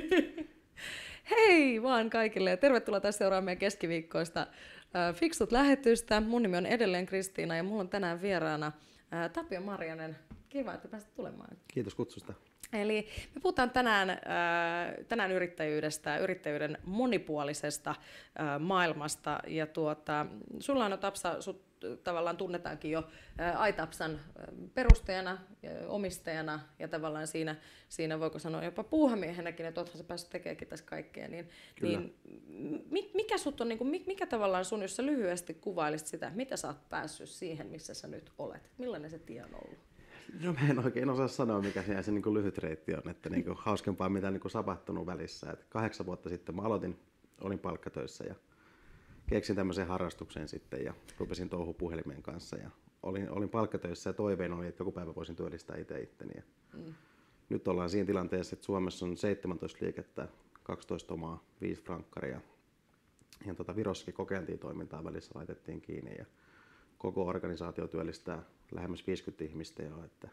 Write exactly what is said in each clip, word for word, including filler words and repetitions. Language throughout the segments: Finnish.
Hei vaan kaikille ja tervetuloa tässä seuraamaan meidän keskiviikkoista äh, Fiksut lähetystä. Mun nimi on edelleen Kristiina ja mulla on tänään vieraana äh, Tapio Marjanen. Kiva, että pääsit tulemaan. Kiitos kutsusta. Eli me puhutaan tänään, äh, tänään yrittäjyydestä, yrittäjyyden monipuolisesta äh, maailmasta. Ja tuota, sulla on Tapsa, sut tavallaan tunnetaankin jo äh, iTapsan äh, perustajana, äh, omistajana ja tavallaan siinä, siinä voiko sanoa jopa puuhamiehenäkin, että oothan sä päässyt tekeekin tässä kaikkea. Niin, niin mikä, sut on, niin kuin, mikä tavallaan sun, jos sä lyhyesti kuvailisit sitä, mitä sä oot päässyt siihen, missä sä nyt olet? Millainen se tie on ollut? No mä en oikein osaa sanoa, mikä se, se niin kuin lyhyt reitti on, että niin kuin hauskempaa mitä niin kuin sapahtunut välissä. Et kahdeksan vuotta sitten mä aloitin, olin palkkatöissä ja keksin tämmöisen harrastuksen sitten ja rupesin touhu puhelimen kanssa. Ja olin, olin palkkatöissä ja toiveena oli, että joku päivä voisin työllistää itse itteni. Ja mm. Nyt ollaan siinä tilanteessa, että Suomessa on seitsemäntoista liikettä, kaksitoista omaa, viisi frankkaria. Ja tota Virossakin kokeiltiin toimintaa välissä, laitettiin kiinni ja koko organisaatio työllistää lähemmäs viisikymmentä ihmistä jo, että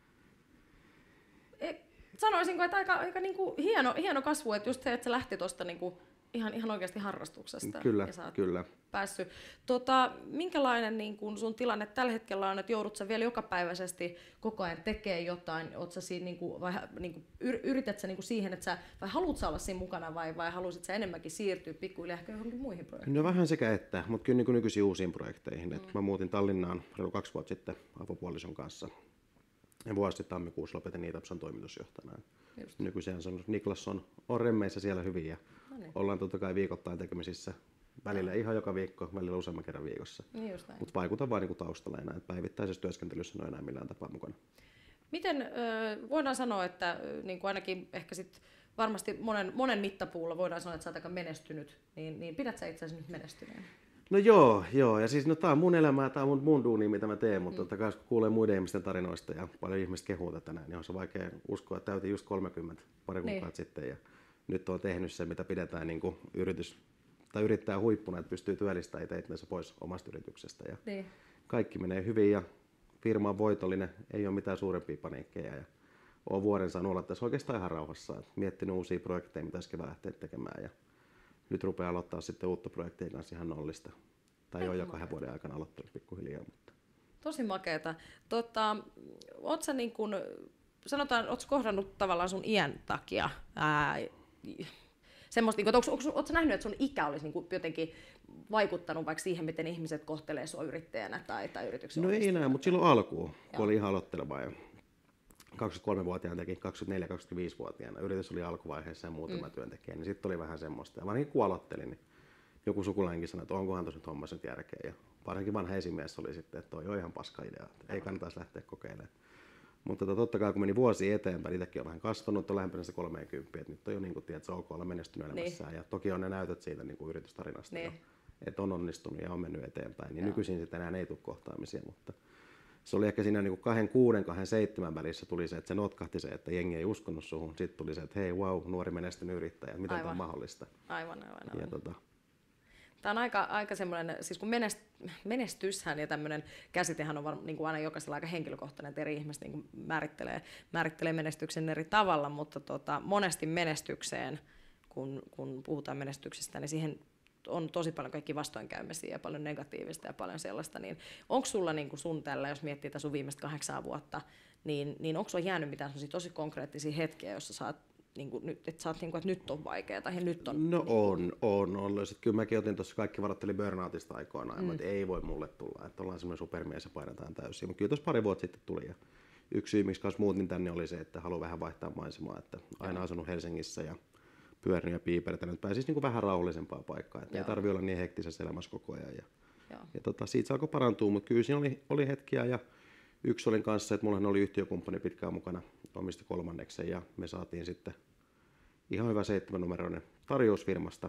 e, sanoisinko, että aika, aika niin kuin hieno, hieno kasvu, että just se, että se lähti tuosta niin kuin ihan, ihan oikeasti harrastuksesta. Kyllä, ja sä oot kyllä. Päässyt. Tota, minkälainen niin kuin sun tilanne tällä hetkellä on, että joudut sä vielä jokapäiväisesti koko ajan tekemään jotain, oot sä siinä, niin kuin, vai niin kuin, yrität sä niin kuin siihen, että sä, vai haluat sä olla siinä mukana vai, vai haluaisit sä enemmänkin siirtyä pikkuhiljaa ehkä johonkin muihin projekteihin? No vähän sekä että, mutta kyllä niin kuin nykyisiin uusiin projekteihin. Mm. Mä muutin Tallinnaan reilu kaksi vuotta sitten avopuolison kanssa. Ja vuosi tammikuussa lopetin iTapsan toimitusjohtajana. Nykyisin Niklas on, on remmeissä siellä hyvin ja no niin. Ollaan totta kai viikoittain tekemisissä. Välillä no. Ihan joka viikko, välillä useamman kerran viikossa. Niin mutta vaikutan vaan niin taustalla enää. Päivittäisessä työskentelyssä en ole enää millään tapaa mukana. Miten äh, voidaan sanoa, että äh, niin kuin ainakin ehkä sit varmasti monen, monen mittapuulla voidaan sanoa, että sä oot aika menestynyt, niin, niin pidät sä itse asiassa nyt menestyneen? No joo, joo. Ja siis no tää on mun elämää, tää on mun, mun duuni, mitä mä teen, mutta mm. totta kai kun kuulee muiden ihmisten tarinoista ja paljon ihmiset kehuu tätä näin, niin on se vaikea uskoa, että täytin just kolmekymmentä pari kuukautta niin. Sitten ja nyt on tehnyt se, mitä pidetään niin kuin yritys, tai yrittää huippuna, että pystyy työllistämään itse itsensä pois omasta yrityksestä. Ja niin. Kaikki menee hyvin ja firma on voitollinen, ei ole mitään suurempia paniikkeja. Ja olen vuoden saanut olla tässä oikeastaan ihan rauhassa. Miettinyt uusia projekteja, mitä äsken lähteä tekemään. Ja nyt rupeaa aloittaa sitten uutta projektia kanssa ihan nollista. Tai jo jo kahden vuoden aikana aloittanut pikkuhiljaa. Mutta. Tosi makeeta. Tota, oot sä niin kun, sanotaan, ootko kohdannut tavallaan sun iän takia ää, semmoista, niin kun, että ootko sä nähnyt, että sun ikä olisi niin jotenkin vaikuttanut vaikka siihen, miten ihmiset kohtelee sua yrittäjänä tai, tai yrityksen No ei enää, mutta silloin alkuun, kun oli ihan aloitteleva ja kaksikymmentäkolmevuotiaana teki kaksikymmentäneljä kaksikymmentäviisivuotiaana. Yritys oli alkuvaiheessa ja muutama mm. työntekijä, niin sitten oli vähän semmoista. Ja varsinkin kun aloittelin, niin joku sukulainenkin sanoi, että onkohan tuossa nyt hommassa nyt järkeä. Ja varsinkin vanha esimies oli sitten, että toi on ihan paska idea, että ei kannattaisi lähteä kokeilemaan. Mutta totta kai kun meni vuosi eteenpäin, itsekin on vähän kasvanut, on lähempänä se kolmekymmentä, että nyt on jo niin kuin, tiedät, se ok olla menestynyt elämässään. Niin. Ja toki on ne näytöt siitä niin kuin yritystarinasta, niin. Jo, että on onnistunut ja on mennyt eteenpäin. Niin nykyisin sitten enää ei tule kohtaamisia, mutta se oli ehkä siinä niin kuin kahden kuuden, kahden seitsemän välissä tuli se, että se notkahti se, että jengi ei uskonut suhun. Sitten tuli se, että hei, wow, nuori menestynyt yrittäjä, miten tämä on mahdollista. Aivan, aivan, aivan. Ja, tota... Tämä on aika, aika semmoinen, siis kun menest, menestyshän ja tämmöinen käsitehän on var, niin kuin aina jokaisella aika henkilökohtainen, että eri ihmiset niin kuin määrittelee, määrittelee menestyksen eri tavalla, mutta tota, monesti menestykseen, kun, kun puhutaan menestyksestä, niin siihen on tosi paljon kaikki vastoinkäymisiä ja paljon negatiivista ja paljon sellaista, niin onko sulla niin kuin sun tällä, jos miettii tätä sun viimeistä kahdeksaa vuotta, niin, niin onko sulla jäänyt mitään tosi konkreettisia hetkiä, joissa sä oot niin kuin, että sä oot niin kuin, että nyt on vaikeaa tai nyt on? No niin on, on, on. Sitten kyllä mäkin otin tuossa, kaikki varoitteli burnoutista aikoinaan, mm. että ei voi mulle tulla, että ollaan semmoinen supermies ja painetaan täysin. Mutta kyllä tuossa pari vuotta sitten tuli ja yksi syy, miksi kanssa muutin tänne oli se, että haluan vähän vaihtaa maisemaa, että aina mm. asunut Helsingissä ja pyörinyt ja piipertänyt, että pääsisi niin kuin vähän rauhallisempaa paikkaa, että ei tarvitse olla niin hektisessä elämässä koko ajan. Ja, ja tota, siitä se alkoi parantua, mutta kyllä siinä oli, oli hetkiä ja yksi olin kanssa, että mullahan oli yhtiökumppani pitkään mukana, omisti kolmanneksen ja me saatiin sitten ihan hyvä seitsemännumeroinen tarjous firmasta.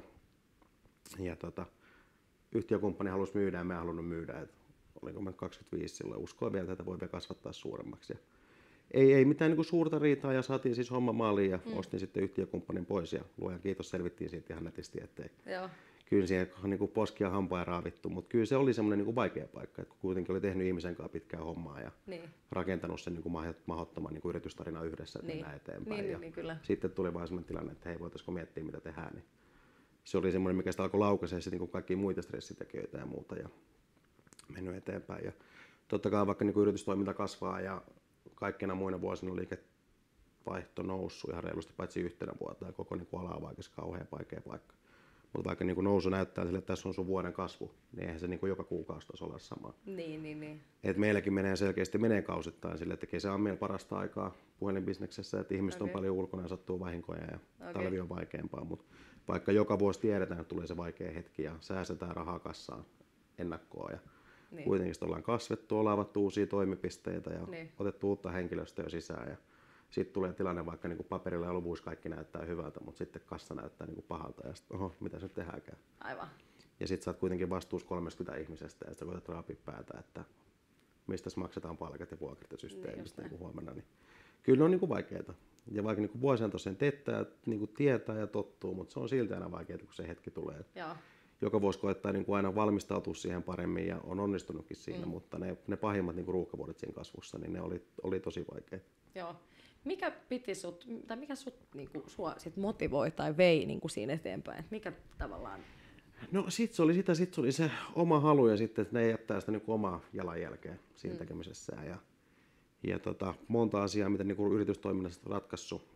Ja tota, yhtiökumppani halusi myydä ja mä en halunnut myydä. Et olinko mä kaksikymmentäviisi silloin, uskoin vielä, että tätä voi vielä kasvattaa suuremmaksi. Ja ei, ei mitään niin suurta riitaa ja saatiin siis homma maaliin ja mm. ostin sitten yhtiökumppanin pois ja luojan kiitos selvittiin siitä ihan nätisti. Ettei. Joo. kyllä siihen niin kuin poskia hampaa raavittu, mutta kyllä se oli semmoinen niin kuin vaikea paikka, että kun kuitenkin oli tehnyt ihmisen kanssa pitkää hommaa ja niin. rakentanut sen niin kuin mahdottoman niin kuin yritystarinan yhdessä, että niin. mennään eteenpäin. Niin, ja niin, kyllä. Sitten tuli vaan semmoinen tilanne, että hei, voitaisiko miettiä mitä tehdään. Niin se oli semmoinen, mikä sitä alkoi laukaisee sitten niin kaikkia muita stressitekijöitä ja muuta ja mennyt eteenpäin. Ja totta kai vaikka niin kuin yritystoiminta kasvaa ja kaikkina muina vuosina liikevaihto noussut ihan reilusti paitsi yhtenä vuotta ja koko niin kuin ala on vaikka kauhean vaikea paikka. Mutta vaikka niin kuin nousu näyttää sille, että tässä on sun vuoden kasvu, niin eihän se niin kuin joka kuukausi taisi olla sama. Niin, niin, niin. Et meilläkin menee selkeästi menee kausittain sille, että kesä on meillä parasta aikaa puhelinbisneksessä, että ihmiset okay. on paljon ulkona ja sattuu vahinkoja ja okay. talvi on vaikeampaa. Mutta vaikka joka vuosi tiedetään, että tulee se vaikea hetki ja säästetään rahaa kassaan ennakkoon ja niin. kuitenkin ollaan kasvettu, ollaan avattu uusia toimipisteitä ja niin. otettu uutta henkilöstöä sisään. Ja sitten tulee tilanne, vaikka niin kuin paperilla ja luvuissa kaikki näyttää hyvältä, mutta sitten kassa näyttää niin kuin pahalta ja sitten oho, mitä se nyt tehdäänkään. Aivan. Ja sitten sä oot kuitenkin vastuussa kolmekymmentä ihmisestä ja sitten koetat raapia päätä, että mistä maksetaan palkat ja vuokrat ja systeemistä niin, niin huomenna. Niin kyllä ne on niin kuin vaikeita. Ja vaikka niin kuin vuosien tosiaan teettää, niin kuin tietää ja tottuu, mutta se on silti aina vaikeaa, kun se hetki tulee. Joo. Joka vuosi koettaa niin kuin aina valmistautua siihen paremmin ja on onnistunutkin siinä, mm. mutta ne, ne pahimmat niin kuin ruuhkavuodet siinä kasvussa, niin ne oli, oli tosi vaikeita. Joo. Mikä piti sut, tai mikä sut niinku, sua sit motivoi tai vei niinku siinä eteenpäin? Mikä tavallaan? No sit se oli sitä, sit se oli se oma halu ja sitten, että ne jättää sitä niinku omaa jalanjälkeä siinä mm. tekemisessään. Ja, ja tota, monta asiaa, mitä niinku yritystoiminnassa on ratkaissut,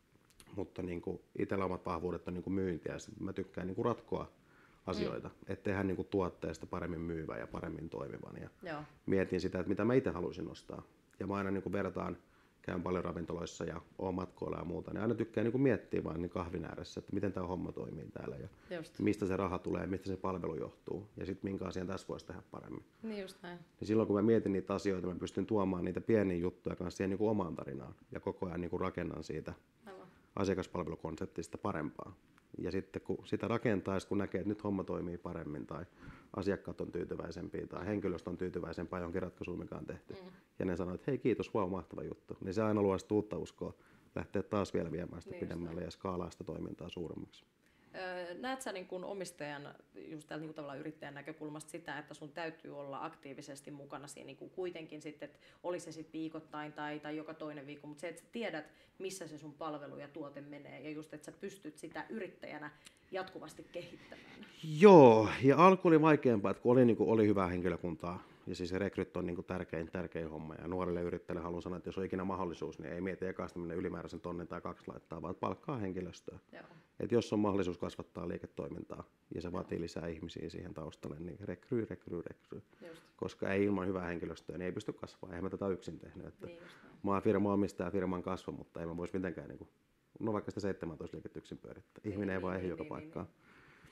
mutta niinku itsellä omat vahvuudet on niinku myynti ja mä tykkään niinku ratkoa asioita, mm. että tehdään niinku tuotteesta paremmin myyvän ja paremmin toimivan. Ja Joo. mietin sitä, että mitä mä itse haluaisin nostaa. Ja mä aina niinku vertaan, käyn paljon ravintoloissa ja oon matkoilla ja muuta, niin aina tykkää niin kuin miettiä vaan niin kahvin ääressä, että miten tämä homma toimii täällä ja just. Mistä se raha tulee, mistä se palvelu johtuu ja sitten minkä asian tässä voisi tehdä paremmin. Niin just näin. Niin silloin kun mä mietin niitä asioita, mä pystyn tuomaan niitä pieniä juttuja kanssa siihen niin kuin omaan tarinaan ja koko ajan niin kuin rakennan siitä Aivan. asiakaspalvelukonseptista parempaa. Ja sitten kun sitä rakentaa, kun näkee, että nyt homma toimii paremmin tai asiakkaat on tyytyväisempiä tai henkilöstö on tyytyväisempää johonkin ratkaisuun, mikä on tehty. Mm. Ja ne sanoo, että hei kiitos, vau, mahtava juttu. Niin se aina luo sitä uutta uskoa, lähteä taas vielä viemään sitä niin pidemmälle ja skaalaa sitä toimintaa suuremmaksi. Öö, näet sä niin kun omistajan, just täältä niin tavallaan yrittäjän näkökulmasta sitä, että sun täytyy olla aktiivisesti mukana siinä niin kuitenkin sitten, että oli se sitten viikoittain tai, tai joka toinen viikko, mutta se, että sä tiedät, missä se sun palvelu ja tuote menee ja just, että sä pystyt sitä yrittäjänä jatkuvasti kehittämään. Joo, ja alku oli vaikeampaa, että kun oli, niin kuin, oli hyvää henkilökuntaa, ja siis rekryt on niin kuin tärkein, tärkein homma, ja nuorille yrittäjille haluan sanoa, että jos on ikinä mahdollisuus, niin ei mieti ekasta mennä ylimääräisen tonnin tai kaksi laittaa, vaan palkkaa henkilöstöä. Että jos on mahdollisuus kasvattaa liiketoimintaa, ja se vaatii lisää ihmisiä siihen taustalle, niin rekryy, rekryy, rekryy. Just. Koska ei ilman hyvää henkilöstöä, niin ei pysty kasvamaan. Eihän mä tätä yksin tehnyt. Että niin mä oon firma omistaja firman kasva, mutta ei mä vois mitenkään, niin kuin, no vaikka sitä seitsemäntoista liikettä yksin pyörittää. Ihminen niin, ei vaan ehdi niin, joka niin, paikkaan. Niin.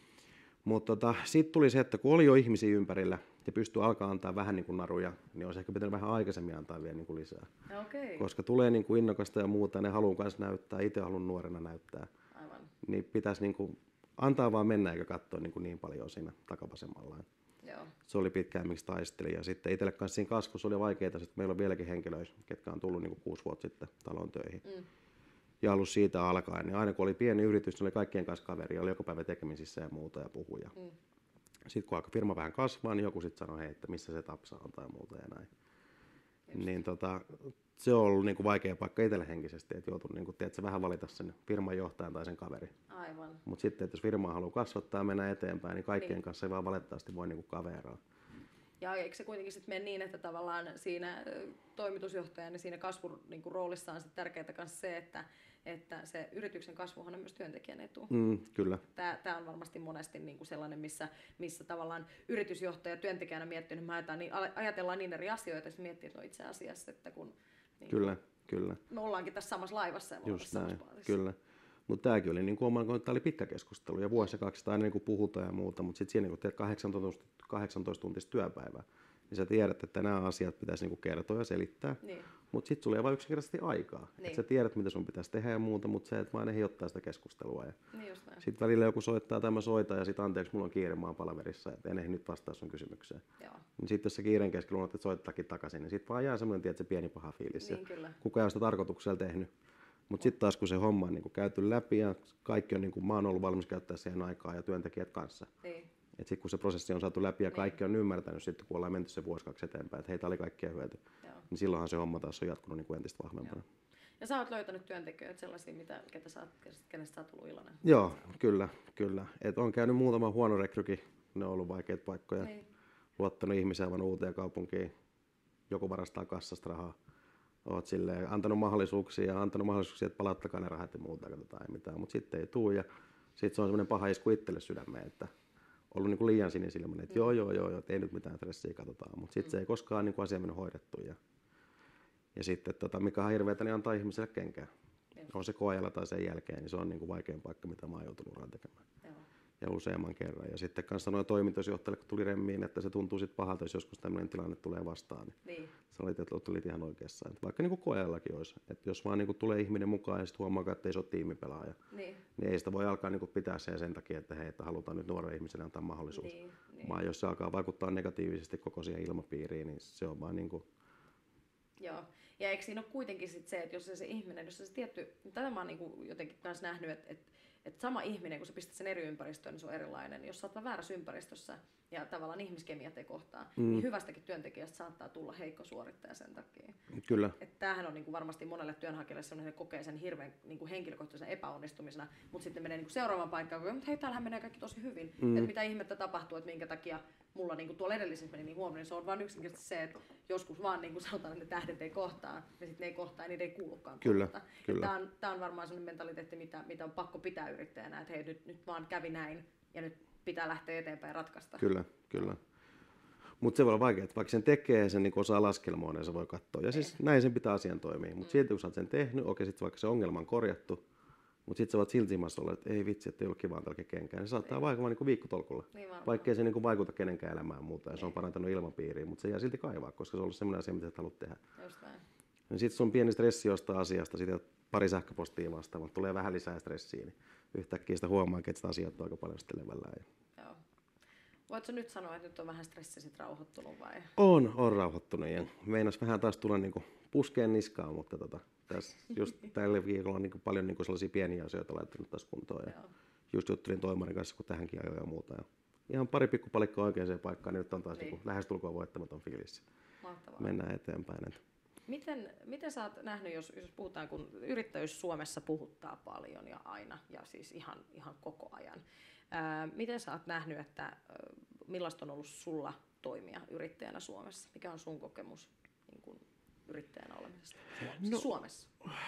Mutta tota, sitten tuli se, että kun oli jo ihmisiä ympärillä ja pystyi alkaa antaa vähän niin kuin naruja, niin olisi ehkä pitänyt vähän aikaisemmin antaa vielä niin kuin lisää. Okay. Koska tulee niin kuin innokasta ja muuta, ja ne haluaa myös näyttää, itse haluan nuorena näyttää. Aivan. Niin pitäisi niin kuin antaa vaan mennä eikä katsoa niin, kuin niin paljon siinä takapasemmallaan. Joo. Se oli pitkään, miksi taistelin. Ja sitten itselle kanssa siinä kasvussa oli vaikeaa, että meillä on vieläkin henkilöitä, ketkä on tullut niin kuin kuusi vuotta sitten talon töihin. Mm. Ja ollut siitä alkaen, niin aina kun oli pieni yritys, niin oli kaikkien kanssa kaveri, oli joka päivä tekemisissä ja muuta ja puhuja. Mm. Sitten kun alkoi firma vähän kasvaa, niin joku sitten sanoi, hei, että missä se tapsa on tai muuta ja näin. Just. Niin tota, se on ollut niinku vaikea paikka itselle henkisesti, että joutuu niinku, tiedätkö, vähän valita sen firman johtajan tai sen kaveri. Aivan. Mutta sitten, että jos firmaa haluaa kasvattaa ja mennä eteenpäin, niin kaikkien niin. kanssa ei vaan valitettavasti voi niinku kaveraa. Ja eikö se kuitenkin sitten mene niin, että tavallaan siinä toimitusjohtajan ja siinä kasvun niin kuin roolissa on tärkeää myös se, että, että se yrityksen kasvuhan on myös työntekijän etu. Mm, kyllä. Tämä, tämä on varmasti monesti niin kuin sellainen, missä, missä tavallaan yritysjohtaja työntekijänä miettinyt, me niin, ajatellaan niin eri asioita ja miettii, että no itse asiassa, että kun niin kyllä, kyllä. me ollaankin tässä samassa laivassa ja me just näin, kyllä. Mutta tämäkin oli, niin kuin oma, tämä oli pitkä keskustelu ja vuosi kaksi aina niin kuin puhutaan ja muuta, mutta sitten siinä kun teet kahdeksantoista tuntista työpäivää, niin sä tiedät, että nämä asiat pitäisi niin kuin kertoa ja selittää, niin. Mutta sitten sulla ei vaan yksinkertaisesti aikaa. Niin. Että sä tiedät, mitä sun pitäisi tehdä ja muuta, mutta se, että vaan ehdi ottaa sitä keskustelua. Ja niin sitten välillä joku soittaa tai mä soitan ja sitten anteeksi, mulla on kiire, mä oon palaverissa, että en ehdi nyt vastaa sun kysymykseen. Niin sitten jos se kiireen keskellä unohdat, että soittaakin takaisin, niin sitten vaan jää semmoinen, tiedät, se pieni paha fiilis. Niin, kyllä. Kuka ei ole sitä tarkoituksella tehnyt. Mutta sitten taas kun se homma on niin käyty läpi ja kaikki on, niin kuin, mä oon ollut valmis käyttää siihen aikaa ja työntekijät kanssa. Niin. Et sitten kun se prosessi on saatu läpi ja kaikki on ymmärtänyt, sitten kun ollaan menty se vuosi kaksi eteenpäin, että hei, tää oli kaikkea hyöty, Joo. niin silloinhan se homma taas on jatkunut niin kuin entistä vahvempana. Joo. Ja sä oot löytänyt työntekijöitä sellaisia, mitä, ketä sä oot, kenestä sä oot ollut iloinen? Joo, kyllä, kyllä. Et on käynyt muutama huono rekrykin, ne on ollut vaikeita paikkoja. Niin. Luottanut ihmisiä aivan uuteen kaupunkiin, joku varastaa kassasta rahaa. Oot silleen antanut mahdollisuuksia ja antanut mahdollisuuksia, että palauttakaa ne rahat ja muuta, katsotaan ei mitään, mutta sitten ei tule. Ja sitten se on semmoinen paha isku itselle sydämeen, että ollut niinku liian sinisilmäinen, että mm. joo, joo, joo, joo, ei nyt mitään stressiä, katsotaan. Mutta sitten mm. se ei koskaan niinku asia mennyt hoidettu. Ja, ja sitten tota, mikä on hirveätä, niin antaa ihmiselle kenkää. Just. On se koeajalla tai sen jälkeen, niin se on niinku vaikein paikka, mitä mä oon joutunut uraan tekemään. Joo. Ja useamman kerran. Ja sitten kanssa noin toimitusjohtajalle, kun tuli remmiin, että se tuntuu sitten pahalta, jos joskus tämmöinen tilanne tulee vastaan. Niin, niin. Sä olit, että olit ihan oikeassa. Että vaikka niin kuin koeajallakin olisi. Että jos vaan niin kuin tulee ihminen mukaan ja sitten huomaa, että ei se ole tiimipelaaja, niin. niin ei sitä voi alkaa niin kuin pitää sen sen takia, että hei, että halutaan nyt nuorelle ihmiselle antaa mahdollisuus. Niin, niin. Vaan jos se alkaa vaikuttaa negatiivisesti koko siihen ilmapiiriin, niin se on vaan niin kuin... Joo. Ja eikö siinä ole kuitenkin sit se, että jos se, se ihminen, jos se tietty... Tätä mä oon niin kuin jotenkin myös nähnyt, että, että Että sama ihminen, kun sä pistät sen eri ympäristöön, niin se on erilainen. Jos sä oot väärässä ympäristössä ja tavallaan ihmiskemiat ei kohtaa, mm. niin hyvästäkin työntekijästä saattaa tulla heikko suorittaja sen takia. Kyllä. Että tämähän on niinku varmasti monelle työnhakijalle sellainen, että kokee sen hirveän niinku henkilökohtaisen epäonnistumisena, mutta sitten menee niinku seuraavaan paikkaan, kun hei, täällähän menee kaikki tosi hyvin. Mm. Että mitä ihmettä tapahtuu, että minkä takia mulla niinku tuolla edellisessä meni niin huomioon, niin se on vaan yksinkertaisesti se, että joskus vaan niinku sanotaan, että ne tähdet ei kohtaa, ja sitten ne ei kohtaa ja niitä ei kuulukaan. Kyllä. Kyllä. Tämä on, tää on varmaan sellainen mentaliteetti, mitä, mitä on pakko pitää yrittäjänä, että hei, nyt, nyt vaan kävi näin ja nyt pitää lähteä eteenpäin ratkaista. Kyllä, kyllä. Mutta se voi olla vaikea, että vaikka sen tekee, sen niin osaa laskelmoon, niin se voi katsoa. Ja ei. Siis näin sen pitää asian toimia. Mutta mm. silti kun sä oot sen tehnyt, okei, sitten vaikka se ongelma on korjattu, mutta sitten sä voit silti ilmassa olla, että ei vitsi, että ei ollut kivaa tälläkin kenkään. Se saattaa vaikuttaa niin viikkotolkulla. Niin vaikkei se niin vaikuta kenenkään elämään muuta ja se on parantanut ilmapiiriä, mutta se jää silti kaivaa, koska se on ollut sellainen asia, mitä sä haluat tehdä. Just näin. Ja sitten sun pieni stressi jostain asiasta, sitten pari sähköpostia vastaan, mutta tulee vähän lisää stressiä, niin yhtäkkiä sitä huomaa, että sitä asiat on aika paljon sitten levällään. Joo. Voitko nyt sanoa, että nyt on vähän stressi sit rauhoittunut vai? On, on rauhoittunut ja meinas vähän taas tulla niinku puskeen niskaan, mutta tota, tässä just tällä viikolla on niinku paljon niinku sellaisia pieniä asioita laittanut taas kuntoon. Ja just juttelin toimarin kanssa, kun tähänkin ajoin ja muuta. Ja ihan pari pikkupalikkaa oikeaan paikkaan, niin nyt on taas niin. niinku lähestulkoon voittamaton fiilis. Mahtavaa. Mennään eteenpäin. Et. Miten, miten sä oot nähnyt, jos, jos puhutaan, kun yrittäjyys Suomessa puhuttaa paljon ja aina, ja siis ihan, ihan koko ajan. Ää, miten sä oot nähnyt, että millaista on ollut sulla toimia yrittäjänä Suomessa? Mikä on sun kokemus niin kuin yrittäjänä olemisesta Suomessa? No, Suomessa?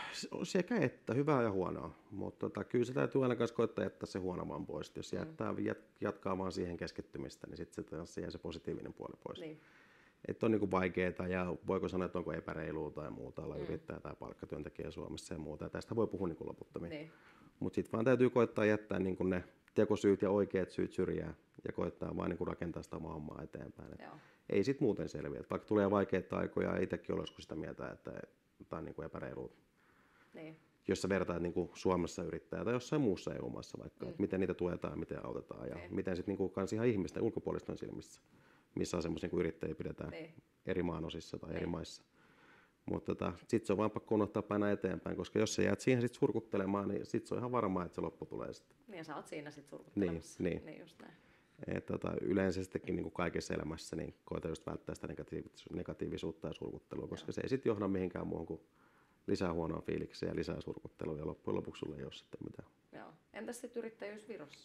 Sekä että, hyvää ja huonoa. Mutta tota, kyllä se täytyy aina kanssa koittaa jättää se huono vaan pois. Jos jättää, mm. jatkaa vaan siihen keskittymistä, niin sitten se jää se positiivinen puoli pois. Niin. Että on niinku vaikeaa ja voiko sanoa, että onko epäreilua tai muuta olla mm. yrittäjä tai palkkatyöntekijä Suomessa ja muuta. Ja tästä voi puhua niinku loputtomiin. Niin. Mutta sitten vaan täytyy koittaa jättää niinku ne tekosyyt ja oikeat syyt syrjään ja koittaa vaan niinku rakentaa sitä omaa hommaa eteenpäin. Ei sit muuten selviä. Et vaikka tulee vaikeita aikoja, itsekin olisi sitä mieltä, että tämä on niinku epäreilua. Niin. Jos sä vertaat niinku Suomessa yrittäjää tai jossain muussa E U-maassa vaikka, mm. että miten niitä tuetaan, miten autetaan ja niin. miten sitten niinku kans ihan ihmisten ulkopuolisten silmissä, missä on semmoisia yrittäjiä pidetään niin. eri maanosissa tai niin. eri maissa. Mutta tota, sitten se on vaan pakko unohtaa painaa eteenpäin, koska jos sä jäät siihen sit surkuttelemaan, niin sitten se on ihan varmaa, että se loppu tulee sitten. Niin ja sä oot siinä sitten surkuttelemassa. Niin, niin. niin just näin. Et, tota, yleensäkin niin kuin kaikessa elämässä niin koita just välttää sitä negatiivisuutta ja surkuttelua, koska Joo. se ei sitten johda mihinkään muuhun kuin lisää huonoa fiiliksiä ja lisää surkuttelua ja loppujen lopuksi sulle ei ole sitten mitään. Joo. Entäs sitten yrittäjyys Virossa?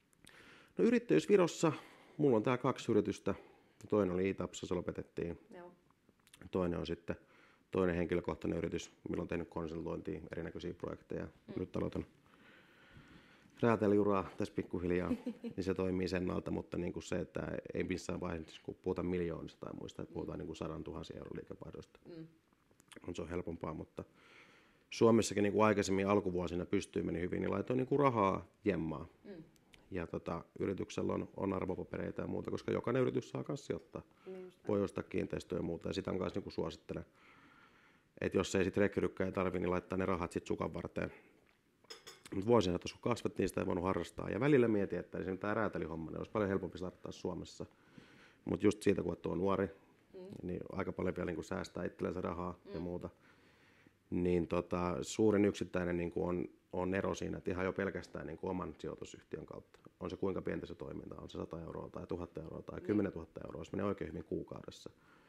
No yrittäjyys Virossa, mulla on täällä kaksi yritystä. Toinen oli Itapsa, se lopetettiin. Joo. Toinen on sitten toinen henkilökohtainen yritys, millä on tehnyt konsultointia, erinäköisiä projekteja. Mm. Nyt aloitan räätäliuraa tässä pikkuhiljaa, niin se toimii sen alta, mutta niin kuin se, että ei missään vaiheessa, kun puhutaan miljoonista tai muista, että puhutaan mm. niin kuin sadan tuhansia euron liikevaihdosta. Mm. On se on helpompaa, mutta Suomessakin niin kuin aikaisemmin alkuvuosina pystyy meni hyvin, niin laitoin niin kuin rahaa jemmaa. Mm. Ja tota, yrityksellä on, on arvopapereita ja muuta, koska jokainen yritys saa myös sijoittaa. Mm. Voi ostaa kiinteistöjä ja muuta, ja sitä on myös niin kuin suosittelen. Että jos ei sitten rekrykään ei tarvitse, niin laittaa ne rahat sitten sukan varteen. Mutta vuosina, että kun kasvettiin, sitä ei voinut harrastaa. Ja välillä mietin, että tämä räätälihomma niin olisi paljon helpompi starttaa Suomessa. Mutta just siitä, kun on nuori, mm. niin aika paljon vielä niin säästää itsellensä rahaa mm. ja muuta. niin tota, suurin yksittäinen niin kuin on, on ero siinä, että ihan jo pelkästään niin kuin oman sijoitusyhtiön kautta. On se kuinka pientä se toiminta, on se sata euroa tai tuhat euroa tai kymmenen tuhatta euroa, jos menee oikein hyvin kuukaudessa.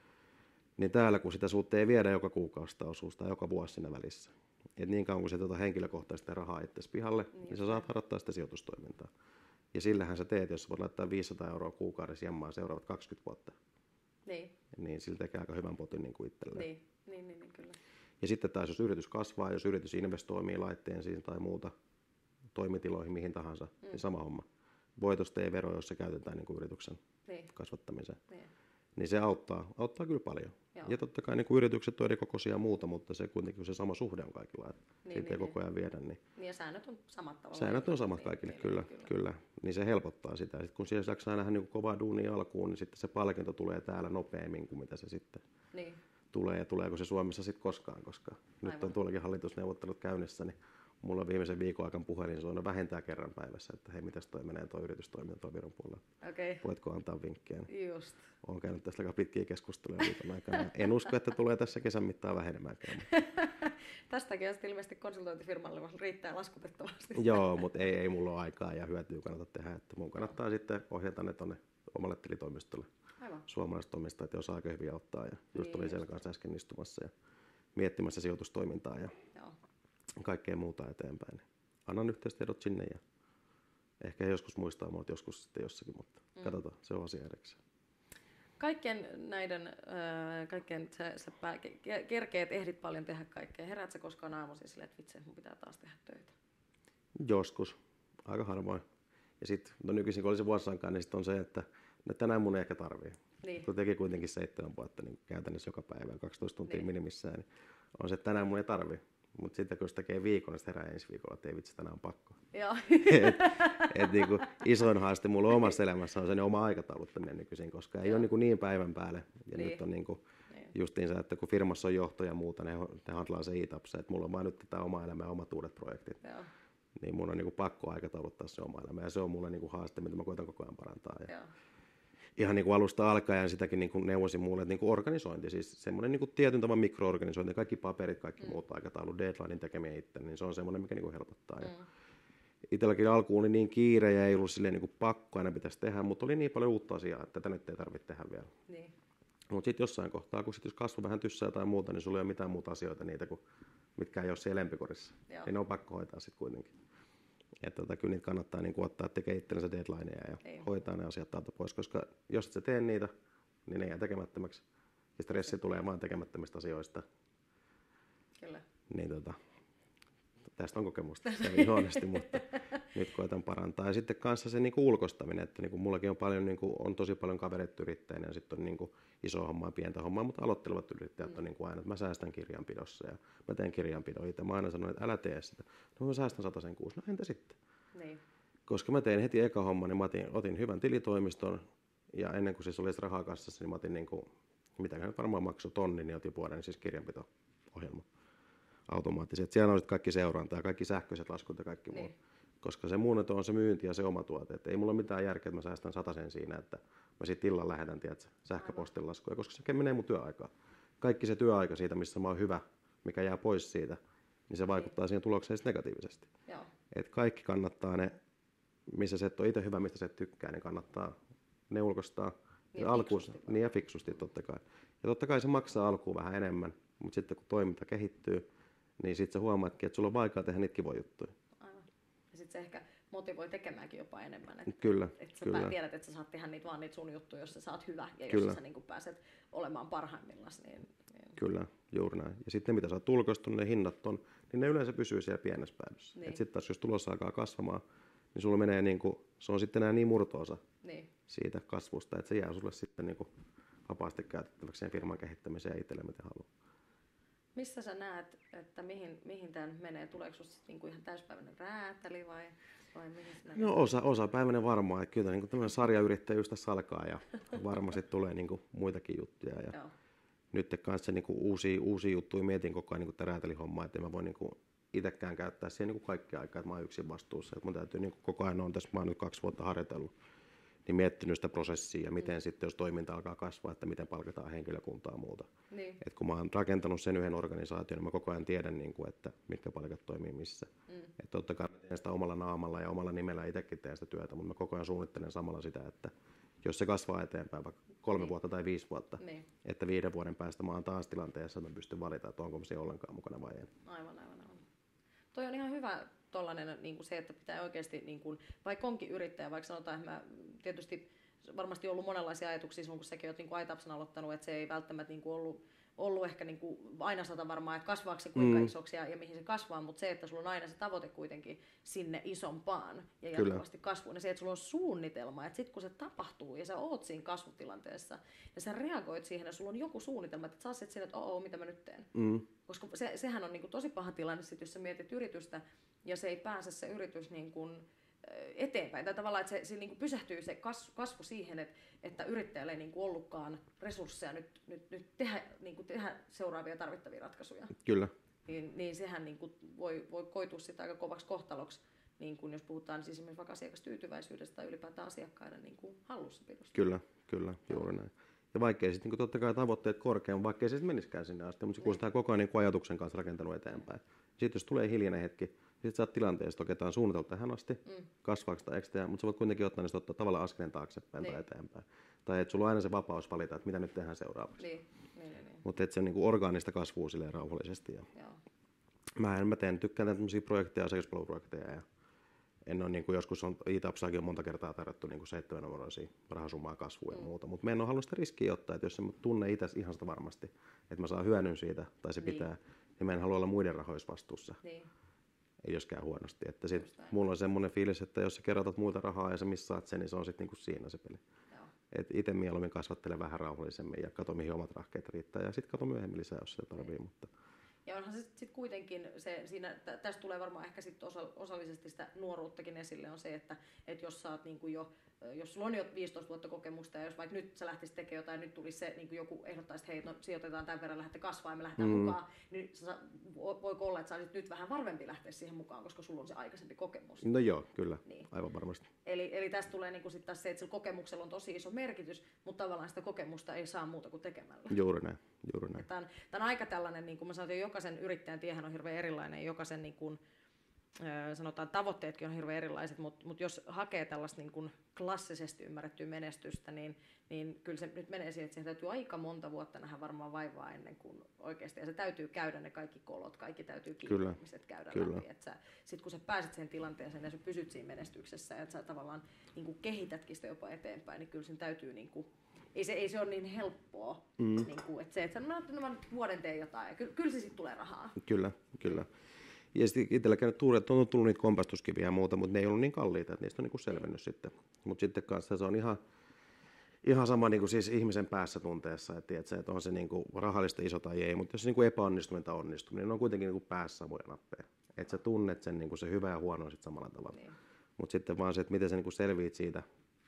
Niin täällä, kun sitä sulta ei viedä joka kuukausi sitä osuus tai joka vuosi siinä välissä. Et niin kauan kun se tuota henkilökohtaisesti rahaa itsesi pihalle, niin, niin sä saat harjoittaa sitä sijoitustoimintaa. Ja sillähän sä teet, jos sä voit laittaa viisisataa euroa kuukaudessa jemmaan seuraavat kaksikymmentä vuotta. Niin. Niin sillä tekee aika hyvän potin niin kuin itselleen. Niin, niin, niin, niin kyllä. Ja sitten taas jos yritys kasvaa, jos yritys investoi laitteisiin tai muuta toimitiloihin, mihin tahansa, mm. niin sama homma. Voitosta ei vero, jos se käytetään niin kuin yrityksen niin. kasvattamiseen. Niin. niin se auttaa, auttaa kyllä paljon. Joo. Ja totta kai niin kuin yritykset on eri kokoisia ja muuta, mutta se kuitenkin se sama suhde on kaikilla, että niin, siitä niin, ei koko ajan viedä. Niin, niin ja säännöt on samat tavallaan. Säännöt on samat kaikille, niin, kyllä, kyllä, kyllä. Niin se helpottaa sitä. Sitten kun siellä jaksaa nähdä niin kovaa duunia alkuun, niin sitten se palkinto tulee täällä nopeammin kuin mitä se sitten niin. tulee. Ja tuleeko se Suomessa sitten koskaan, koska Aivan. nyt on tuollakin hallitusneuvottelut käynnissä, niin mulla on viimeisen viikon aikan puhelin, se on vähentää kerran päivässä, että hei, mitäs toi menee tuo yritystoiminta tuon Viron puolella. Okay. Voitko antaa vinkkejä? Just. Olen käynyt tästä aika pitkiä keskusteluja viikon aikana. En usko, että tulee tässä kesän mittaan vähenemäänkään. Tästäkin on ilmeisesti konsultointifirmalle riittää laskutettavasti. Joo, mutta ei, ei mulla ole aikaa ja hyötyä kannata tehdä. Että mun kannattaa sitten ohjata ne tuonne omalle tilitoimistolle. Aivan. Suomalaiset omistajat, jos aika hyvin auttaa. Ja just niin, olin siellä kanssa äsken istumassa ja miettimässä sijoitustoimintaa ja Joo. kaikkea muuta eteenpäin. Annan yhteystiedot sinne ja ehkä joskus muistaa muut joskus sitten jossakin, mutta mm. katsotaan, se on asia erikseen. Kaikkien näiden, äh, kaikkien sä, sä pää, kerkeet, ehdit paljon tehdä kaikkea. Heräät sä koskaan aamuisin silleen, että vitsi, mun pitää taas tehdä töitä? Joskus, aika harvoin. Ja sitten no nykyisin kun olisi vuosisankaan, niin sit on se, että no tänään mun ei ehkä tarvii. Niin. Kun teki kuitenkin seitsemän vuotta niin käytännössä joka päivä, kaksitoista tuntia niin. minimissään, niin on se, että tänään mun ei tarvii. Mutta sitten kun se tekee viikon, niin sitten herää ensi viikolla, että ei vitsi, tänään on pakko. et, et niinku, isoin haaste mulla omassa elämässä on sen oma aikatauluttaminen nykyisin, koska ei Joo. ole niinku niin päivän päälle. Ja niin. nyt on niinku, niin. justiinsa, että kun firmassa on johto ja muuta, ne, ne handlaa se e-tapsa, että mulla on vain nyt tätä oma elämää ja omat uudet projektit. Joo. Niin mun on niinku pakko aikatauluttaa se oma elämä ja se on mulle niinku haaste, mitä mä koitan koko ajan parantaa. Ja ihan niin kuin alusta alkaen sitäkin niin kuin neuvosin mulle, että niin kuin organisointi, siis semmoinen niin kuin tietyn tavan mikroorganisointi, kaikki paperit, kaikki mm. muut aikataulut, deadlinein tekeminen itse, niin se on semmoinen, mikä niin kuin helpottaa. Mm. Ja itselläkin alkuun oli niin kiire ja ei ollut silleen niin kuin pakko aina pitäisi tehdä, mutta oli niin paljon uutta asiaa, että tätä nyt ei tarvitse tehdä vielä. Niin. Mutta sitten jossain kohtaa, kun sit jos kasvu vähän tyssää tai muuta, niin sulla ei ole mitään muuta asioita niitä, kuin, mitkä ei ole siellä lempikorissa. Joo. Niin ne on pakko hoitaa sitten kuitenkin. Että tota, kyllä niitä kannattaa niin kuin ottaa, tekee itsellensä deadlineja ja ei. hoitaa ne asiat täältä pois, koska jos et sä tee niitä, niin ne jää tekemättömäksi. Ja stressi tulee vaan tekemättömistä asioista. Kyllä. Niin tota, tästä on kokemusta, se on huonosti, mutta nyt koitan parantaa. Ja sitten kanssa se niin kuin ulkoistaminen, että niin kuin mullakin on, paljon, niin kuin, on tosi paljon kaverit yrittäjänä ja sitten on niin kuin iso hommaa, pientä hommaa, mutta aloittelevat yrittäjät mm. on niin kuin aina, että mä säästän kirjanpidossa ja mä teen kirjanpidon itse. Mä aina sanon, että älä tee sitä. No mä säästän satasen kuusi, no entä sitten? Niin. Koska mä tein heti eka homma, niin mä otin, otin hyvän tilitoimiston ja ennen kuin siis olisi rahaa kassassa, niin mä otin niin kuin, mitäkään varmaan maksoi tonni, niin otin vuoden siis kirjanpito-ohjelma. Automaattisesti. Siellä on nyt kaikki seuranta ja kaikki sähköiset laskut ja kaikki niin. muut. Koska se muun on se myynti ja se oma tuote. Et ei mulla ole mitään järkeä, että mä säästän satasen siinä, että mä sitten illalla lähetän tiedätkö, sähköpostin laskuja, koska se menee mun työaikaa. Kaikki se työaika siitä, missä mä oon hyvä, mikä jää pois siitä, niin se vaikuttaa niin. siihen tulokseen negatiivisesti. Joo. Et kaikki kannattaa ne, missä sä et ole itse hyvä, mistä sä et tykkää, niin kannattaa ne ulkoistaa. Niin, ja alkuun, niin ja fiksusti totta kai. Ja totta kai se maksaa alkuun vähän enemmän, mutta sitten kun toiminta kehittyy, niin sitten sä huomaatkin, että sulla on vaikea tehdä niitä kivoja juttuja. Aivan. Ja sitten se ehkä motivoi tekemäänkin jopa enemmän. Että, kyllä, että sä kyllä. tiedät, että sä saat tehdä niitä vaan niitä sun juttuja, jos sä saat hyvä ja kyllä. jos sä niin pääset olemaan parhaimmillaan. Niin, niin... Kyllä, juuri näin. Ja sitten mitä sä oot ulkoistunut, ne hinnat on, niin ne yleensä pysyy siellä pienessä päädyssä. Niin. Sitten taas jos tulos alkaa kasvamaan, niin sulla menee niin kuin, se on sitten enää niin murto-osa niin. siitä kasvusta, että se jää sulle sitten niin kuin vapaasti käytettäväksi sen firman kehittämiseen ja itselle miten haluaa. Missä sä näet, että mihin, mihin tämä menee? Tuleeko sinusta niinku ihan täyspäiväinen räätäli vai, vai mihin sinä? No osa, osapäiväinen varmaan. Että kyllä niin tämmöinen sarjayrittäjyys tässä alkaa ja varmasti tulee niin kuin muitakin juttuja. Ja nyt kanssa niin kuin uusia, uusia juttuja mietin koko ajan niin tätä räätälihommaa, että mä voin niin kuin itsekään käyttää siihen niin kuin kaikkea aikaa, että mä oon yksin vastuussa. Että mun täytyy niin kuin koko ajan on tässä, mä oon nyt kaksi vuotta harjoitellut, niin miettinyt sitä prosessia ja miten mm. sitten, jos toiminta alkaa kasvaa, että miten palkataan henkilökuntaa ja muuta. Niin. Et kun mä oon rakentanut sen yhden organisaation, niin mä koko ajan tiedän, niin kuin, että mitkä palkat toimii missä. Mm. Että totta kai mä teen sitä omalla naamalla ja omalla nimellä itsekin teen sitä työtä, mutta mä koko ajan suunnittelen samalla sitä, että jos se kasvaa eteenpäin vaikka kolme niin. vuotta tai viisi vuotta, niin. että viiden vuoden päästä mä oon taas tilanteessa, että mä pystyn valita, että onko mä siellä ollenkaan mukana vai en. Aivan, aivan, aivan. Toi on ihan hyvä tollainen, niin kuin se, että pitää oikeasti, niin kuin, vaikka onkin yrittäjä, vaikka sanotaan, että mä tietysti varmasti ollut monenlaisia ajatuksia silloin, kun säkin olet niin iTapsen aloittanut, että se ei välttämättä niin kuin ollut, ollut ehkä niin kuin aina sata varmaa, että kasvaako se kuinka mm. isoksi ja, ja mihin se kasvaa, mutta se, että sulla on aina se tavoite kuitenkin sinne isompaan ja jatkuvasti kasvuun, ja se, että sulla on suunnitelma, että sitten kun se tapahtuu ja sä oot siinä kasvutilanteessa ja sä reagoit siihen ja sulla on joku suunnitelma, että sä oot sinne, että oo, mitä mä nyt teen. Mm. Koska se, sehän on niin kuin tosi paha tilanne, sit, jos sä mietit yritystä ja se ei pääse se yritys niin kuin eteenpäin. Tai tavallaan, että se, se niin kuin pysähtyy se kasvu, kasvu siihen, että, että yrittäjällä ei niin kuin ollutkaan resursseja nyt, nyt, nyt tehdä, niin kuin tehdä seuraavia tarvittavia ratkaisuja. Kyllä. Niin, niin sehän niin kuin voi, voi koitua sitä aika kovaksi kohtaloksi, niin kuin jos puhutaan siis esimerkiksi vaikka asiakastyytyväisyydestä tai ylipäätään asiakkaiden niin kuin hallussapidosta. Kyllä, kyllä, juuri näin. Ja vaikkei sitten niin totta kai tavoitteet korkean, vaikkei se menisikään sinne asti, mutta kun sitä koko ajan niin ajatuksen kanssa rakentanut eteenpäin. Sitten jos tulee hiljainen hetki, sitten sä oot tilanteessa, että on suunniteltu tähän asti, mm. kasvaako tai eikö mutta sä voit kuitenkin ottaa niistä ottaa tavallaan askeleen taaksepäin niin. tai eteenpäin. Tai että sulla on aina se vapaus valita, että mitä nyt tehdään seuraavaksi. Niin. Niin, niin, niin. Mutta että se on niin kuin orgaanista kasvua silleen rauhallisesti. Ja mä en, mä teen, tykkään tehdä tämmöisiä projekteja, asiakaspalveluprojekteja. Ja en ole, niin kuin joskus on iTapsaakin on monta kertaa tarjottu niin seitsemän numeroisia rahasummaa kasvua mm. ja muuta. Mutta mä en ole halunnut sitä riskiä ottaa, että jos en tunne itse ihan sitä varmasti, että mä saan hyödyn siitä tai se niin. pitää, niin mä en halua olla muiden rahoissa vastuussa. Niin. Ei joskaan huonosti. Että sit mulla on semmoinen fiilis, että jos sä kerätät muilta rahaa ja sä missaat sen, niin se on sitten niinku siinä se peli. Et itse mieluummin kasvattele vähän rauhallisemmin ja kato mihin omat rahkeet riittää ja sitten kato myöhemmin lisää, jos sitä tarvii. Mutta ja onhan se sitten kuitenkin, se, siinä, tästä tulee varmaan ehkä sit osa, osallisesti sitä nuoruuttakin esille, on se, että et jos sä oot niinku jo, jos sulla on jo viisitoista vuotta kokemusta ja jos vaikka nyt sä lähtisit tekemään jotain, nyt tulisi se, niin kuin joku ehdottaisi, että hei, no sijoitetaan tämän verran, lähdette kasvaa ja me lähdetään mm. mukaan, niin sä, voiko olla, että sä olisit nyt vähän varvempi lähteä siihen mukaan, koska sulla on se aikaisempi kokemus. No joo, kyllä, niin. Aivan varmasti. Eli, eli tästä tulee niin kuin sit taas se, että sillä kokemuksella on tosi iso merkitys, mutta tavallaan sitä kokemusta ei saa muuta kuin tekemällä. Juuri näin, juuri näin. Tämä on, tämä on aika tällainen, niin kuin mä sanoin, jokaisen yrittäjän tiehän on hirveän erilainen, jokaisen niin kuin, sanotaan tavoitteetkin on hirveän erilaiset, mutta, mutta jos hakee tällaista niin kuin klassisesti ymmärrettyä menestystä, niin, niin kyllä se nyt menee siihen, että siihen täytyy aika monta vuotta nähdä varmaan vaivaa ennen kuin oikeasti, ja se täytyy käydä ne kaikki kolot, kaikki täytyy kiinnittämiset käydä kyllä. läpi, että sitten kun sä pääset sen tilanteeseen ja sä pysyt siinä menestyksessä, ja että sä tavallaan niin kuin kehitätkin sitä jopa eteenpäin, niin kyllä sen täytyy niin kuin, ei se, ei se ole niin helppoa, mm. niin kuin, että se, että sä no, no, vuoden teen jotain, ja kyllä, kyllä se sitten tulee rahaa. Kyllä, kyllä. Ja sitten itselläkin on tullut, on tullut niitä kompastuskiviä ja muuta, mutta ne ei ollut niin kalliita, että niistä on niin kuin selvinnyt mm. sitten. Mutta sitten kanssa se on ihan, ihan sama niin kuin siis ihmisen päässä tunteessa, että, että, se, että on se niin kuin rahallista iso tai ei, mutta jos se niin kuin epäonnistuminen tai onnistuminen, ne on kuitenkin niin kuin päässä samoja nappeja. Että sä tunnet sen niin kuin se hyvä ja huono sitten samalla tavalla. Niin. Mutta sitten vaan se, että miten sä niin kuin selviit siitä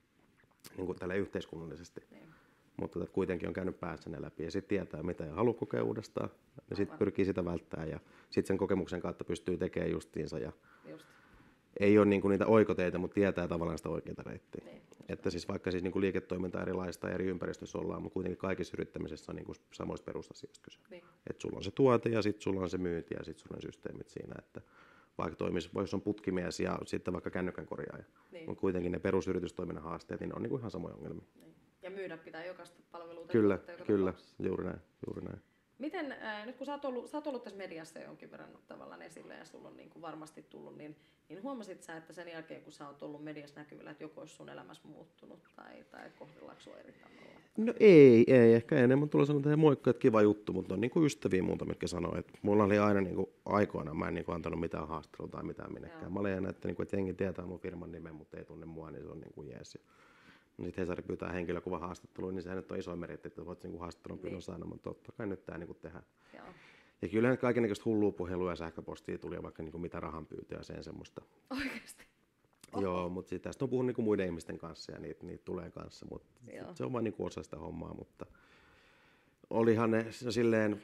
niin kuin tälle yhteiskunnallisesti. Niin. Mutta että kuitenkin on käynyt päässä ne läpi ja sitten tietää, mitä ei halua kokea uudestaan. Ja sitten pyrkii sitä välttämään ja sitten sen kokemuksen kautta pystyy tekemään justiinsa. Ja just. Ei ole niinku niitä oikoteita, mutta tietää tavallaan sitä oikeaa reittiä. Niin, että siis vaikka siis niinku liiketoiminta erilaista eri ympäristössä ollaan, mutta kuitenkin kaikissa yrittämisessä on niinku samoista perusasioista kyse. Niin. Että sulla on se tuote ja sitten sulla on se myynti ja sitten sulla on systeemit siinä. Että vaikka toimisi, jos on putkimies ja sitten vaikka kännykän korjaaja, niin. mutta kuitenkin ne perusyritystoiminnan haasteet, niin ne on niinku ihan samoja ongelmia. Niin. Ja myydä pitää jokaista palvelua. Kyllä, kyllä, juuri näin, juuri näin. Miten, äh, nyt kun sä oot, ollut, sä oot ollut tässä mediassa jonkin verran tavallaan esille ja sulla on niin kuin varmasti tullut, niin, niin huomasit sä, että sen jälkeen kun sä oot ollut mediassa näkyvillä, että joku olisi sun elämässä muuttunut tai, tai kohdellaanko sua eri tavalla? No ei, ei. Ehkä enemmän tulee sanoa, että moikka, että kiva juttu, mutta on niin kuin ystäviä muuta, mitkä sanoo, että mulla oli aina niin kuin aikoina, mä en niin kuin antanut mitään haastattelua tai mitään minnekään. Joo. Mä olen aina, että, niin kuin, että jengi tietää mun firman nimen, mutta ei tunne mua, niin se on niin kuin jees. No sitten Hesari pyytää henkilökuvan haastatteluun, niin sehän nyt on iso meritti, että voit niinku haastattelun pyynnön niin. saada, mutta totta kai nyt tämä niinku tehdään. Joo. Ja kyllähän kaikennäköistä hullua puhelua ja sähköpostia tuli vaikka niinku mitä rahan pyytöä ja sen semmoista. Oikeasti? Joo, mutta sitten tästä on puhunut niinku muiden ihmisten kanssa ja niitä, niitä tulee kanssa, mutta se on vain niinku osa sitä hommaa, mutta olihan ne silleen,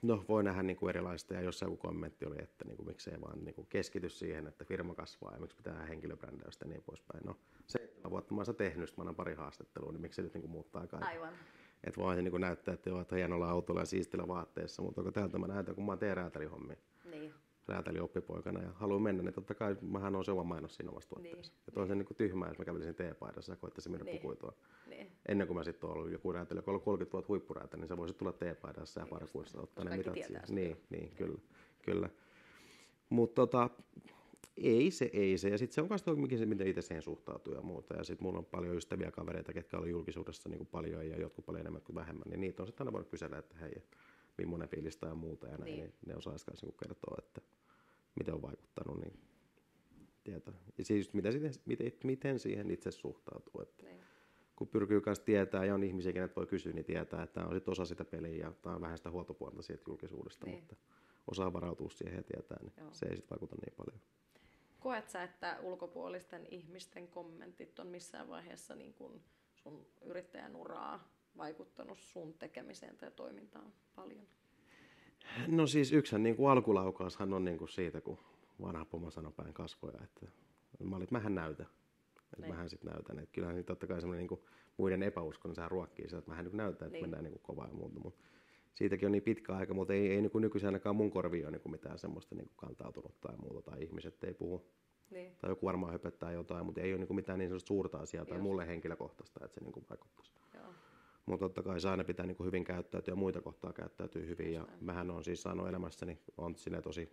No voi nähdä niin kuin erilaista ja jossain joku kommentti oli, että niin kuin, miksei vaan niin kuin keskity siihen, että firma kasvaa ja miksi pitää henkilöbrändäystä ja niin poispäin. No seitsemän vuotta mä oon tehnyt, mä annan pari haastattelua, niin miksi se nyt niin kuin muuttaa kaiken. Aivan. Että voi se niin kuin näyttää, että joo, että hienolla autolla ja siistillä vaatteessa, mutta onko täältä mä näytän, kun mä teen räätälihommia. Niin. Räätäli oppipoikana ja haluan mennä, niin totta kai mähän on se oma mainos siinä omassa tuotteessa. Niin. Että on se niin kuin tyhmää, jos mä kävelisin teepaidassa ja koittaisin myydä niin. pukuitoa. Niin. Ennen kuin mä sitten olen ollut joku räätäli, joka on ollut kolmekymmentä vuotta huippuräätäli, niin sä voisit tulla teepaidassa ja niin parkuissa ottaa ne mitat siihen. Niin, niin, niin, kyllä. kyllä. Mutta tota, ei se, ei se. Ja sitten se on myös se, miten itse siihen suhtautuu ja muuta. Ja sitten mulla on paljon ystäviä, kavereita, ketkä on julkisuudessa niin kuin paljon ja jotkut paljon enemmän kuin vähemmän. Niin niitä on sitten aina voinut kysellä, että hei, millainen fiilistä ja muuta. Ja näin, niin. Niin ne osaisi myös niin kertoa, että miten on vaikuttanut. Niin tietää. Ja siis miten, miten, miten siihen itse suhtautuu. Että niin. Kun pyrkyy myös tietää ja on ihmisiä, kenet voi kysyä, niin tietää, että tämä on sit osa sitä peliä ja tämä on vähän sitä huoltopuolta siitä julkisuudesta. Niin. Mutta osaa varautua siihen ja tietää, niin Joo. se ei sitten vaikuta niin paljon. Koet sä, että ulkopuolisten ihmisten kommentit on missään vaiheessa niin kun sun yrittäjän uraa vaikuttanut sun tekemiseen tai toimintaan paljon? No siis yksihän niin kuin alkulaukaushan on niin kuin siitä, kun vanha pomo sanoi päin kasvoja, että mä olin, että mähän näytän. Että mähän sitten näytän. Että kyllähän niin totta kai semmoinen niin muiden epäusko, niin sehän ruokkii sitä, että mähän niin näytän, että niin. mennään niin kuin kovaa ja muuta. Mutta siitäkin on niin pitkä aika, mutta ei, ei niin nykyisin ainakaan mun korviin ole niin mitään semmoista niin kantautunut tai muuta, tai ihmiset ei puhu. Niin. Tai joku varmaan höpöttää jotain, mutta ei ole niin mitään niin sellaista suurta asiaa tai mulle henkilökohtaista, että se niin vaikuttaisi. Mutta totta kai se aina pitää niin hyvin käyttäytyä ja muita kohtaa käyttäytyy hyvin. Ja mähän on siis saanut elämässäni, on sinne tosi